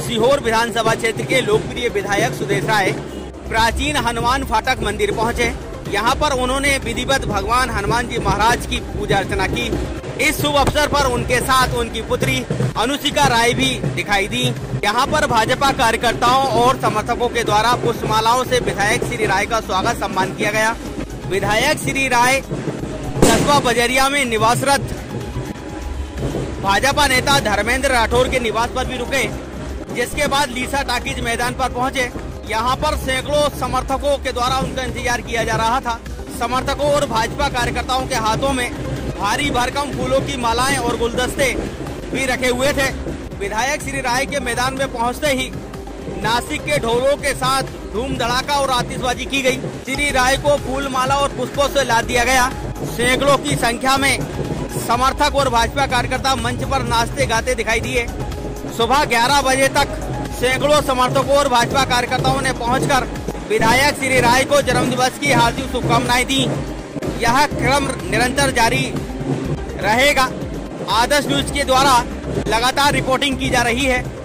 सीहोर विधानसभा क्षेत्र के लोकप्रिय विधायक सुदेश राय प्राचीन हनुमान फाटक मंदिर पहुंचे। यहां पर उन्होंने विधिवत भगवान हनुमान जी महाराज की पूजा अर्चना की। इस शुभ अवसर पर उनके साथ उनकी पुत्री अनुशिका राय भी दिखाई दी। यहां पर भाजपा कार्यकर्ताओं और समर्थकों के द्वारा पुष्पमालाओं से विधायक श्री राय का स्वागत सम्मान किया गया। विधायक श्री राय कस्बा बजरिया में निवासरत भाजपा नेता धर्मेंद्र राठौर के निवास पर भी रुके, जिसके बाद लीसा टाकीज मैदान पर पहुंचे। यहां पर सैकड़ों समर्थकों के द्वारा उनका इंतजार किया जा रहा था। समर्थकों और भाजपा कार्यकर्ताओं के हाथों में भारी भरकम फूलों की मालाएं और गुलदस्ते भी रखे हुए थे। विधायक श्री राय के मैदान में पहुंचते ही नासिक के ढोलों के साथ धूम धड़ाका और आतिशबाजी की गई। श्री राय को फूल माला और पुष्पों से लाद दिया गया। सैकड़ों की संख्या में समर्थक और भाजपा कार्यकर्ता मंच पर नाचते गाते दिखाई दिए। सुबह 11 बजे तक सैकड़ों समर्थकों और भाजपा कार्यकर्ताओं ने पहुंचकर विधायक श्री राय को जन्मदिवस की हार्दिक शुभकामनाएं दी। यह क्रम निरंतर जारी रहेगा। आदर्श न्यूज के द्वारा लगातार रिपोर्टिंग की जा रही है।